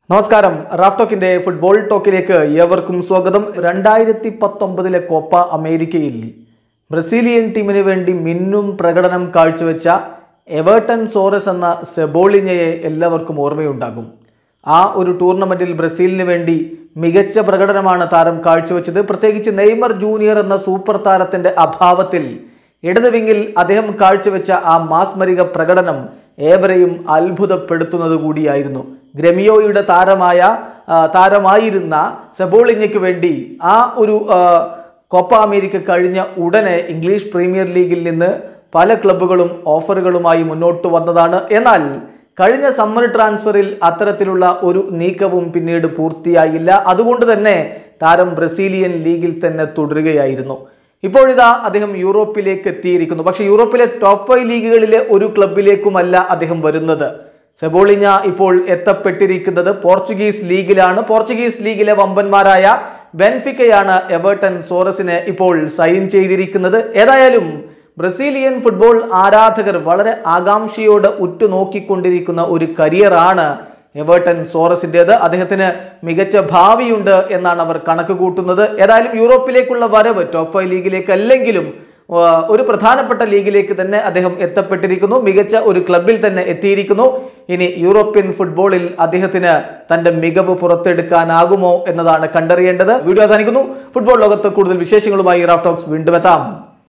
നമസ്കാരം. Raf ടോക്കിന്റെ football ടോക്കിലേക്ക് ഏവർക്കും സ്വാഗതം. 2019 കോപ്പ അമേരിക്കയിൽ ബ്രസീലിയൻ ടീമിന് വേണ്ടി മിന്നും പ്രകടനം കാഴ്ചവെച്ച എവർട്ടൺ സോറസ് എന്ന സെബോളിഞ്ഞയെ എല്ലാവർക്കും ഓർമ്മയുണ്ടാകും. ആ ഒരു ടൂർണമെന്റിൽ ബ്രസീലിന് വേണ്ടി മികച്ച പ്രകടനമാണ് താരം കാഴ്ചവെച്ചത്. പ്രത്യേകിച്ച് നെയ്മർ ജൂനിയർ എന്ന സൂപ്പർ താരത്തിന്റെ അഭാവത്തിൽ ഇടത് വിങ്ങിൽ അദ്ദേഹം കാഴ്ചവെച്ച ആ മാസ്മരിക പ്രകടനം ഏവരെയും അത്ഭുതപ്പെടുത്തുന്നത് കൂടിയായിരുന്നു. ഗ്രമിയോയുടെ താരമായിരുന്ന സെബോളിഞ്ഞയ്ക്ക് വേണ്ടി ആ ഒരു കോപ്പ അമേരിക്ക കഴിഞ്ഞ ഉടനെ ഇംഗ്ലീഷ് പ്രീമിയർ ലീഗിൽ നിന്ന് പല ക്ലബ്ബുകളും ഓഫറുകളുമായി മുന്നോട്ട് വന്നതാണ്. എന്നാൽ കഴിഞ്ഞ സമ്മർ ട്രാൻസ്ഫറിൽ അത്തരത്തിലുള്ള ഒരു നീക്കവും പിന്നീട് പൂർത്തിയായില്ല. അതുകൊണ്ട് തന്നെ താരം ബ്രസീലിയൻ ലീഗിൽ തന്നെ തുടരുകയായിരുന്നു. ഇപ്പോഴിതാ അദ്ദേഹം യൂറോപ്പിലേക്ക് എത്തിയിരിക്കുന്നു. പക്ഷേ യൂറോപ്പിലെ ടോപ്പ് 5 ലീഗുകളിലെ ഒരു ക്ലബിലേക്കുമല്ല അദ്ദേഹം വരുന്നത്. സെബോളിഞ്ഞ ഇപ്പോൾ എത്തപ്പെട്ടിരിക്കുന്നത് പോർച്ചുഗീസ് ലീഗിലാണ്. പോർച്ചുഗീസ് ലീഗിലെ വമ്പന്മാരായ ബെൻഫിക്കയാണ് എവർട്ടൺ സോറസിനെ ഇപ്പോൾ സൈൻ ചെയ്തിരിക്കുന്നത്. ഏതായാലും ബ്രസീലിയൻ ഫുട്ബോൾ ആരാധകർ വളരെ ആകാംക്ഷയോടെ ഉറ്റുനോക്കിക്കൊണ്ടിരിക്കുന്ന ഒരു കരിയറാണ് എവർട്ടൺ സോറസിൻ്റെത്. അദ്ദേഹത്തിന് മികച്ച ഭാവിയുണ്ട് എന്നാണ് അവർ കണക്ക് കൂട്ടുന്നത്. ഏതായാലും യൂറോപ്പിലേക്കുള്ള വരവ് ടോപ്പ് 5 ലീഗിലേക്ക് അല്ലെങ്കിലും ഒരു പ്രധാനപ്പെട്ട ലീഗിലേക്ക് തന്നെ അദ്ദേഹം എത്തപ്പെട്ടിരിക്കുന്നു. മികച്ച ഒരു ക്ലബിൽ തന്നെ എത്തിയിരിക്കുന്നു. ഇനി യൂറോപ്യൻ ഫുട്ബോളിൽ അദ്ദേഹത്തിന് തന്റെ മികവ് പുറത്തെടുക്കാനാകുമോ എന്നതാണ് കണ്ടറിയേണ്ടത്. വീഡിയോ അവസാനിക്കുന്നു. ഫുട്ബോൾ ലോകത്ത് കൂടുതൽ വിശേഷങ്ങളുമായി റാഫ് ടോക്സ് വീണ്ടും എത്താം.